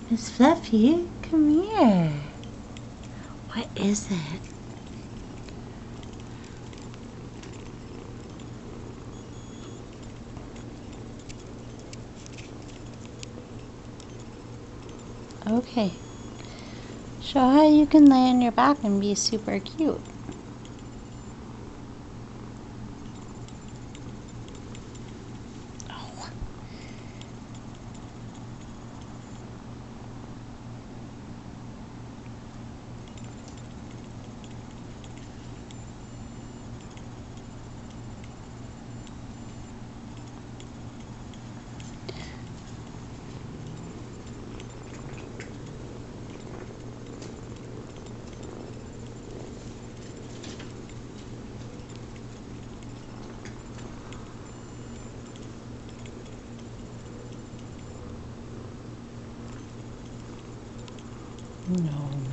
Miss Fluffy, come here. What is it? Okay. Show how you can lay on your back and be super cute. Oh. No.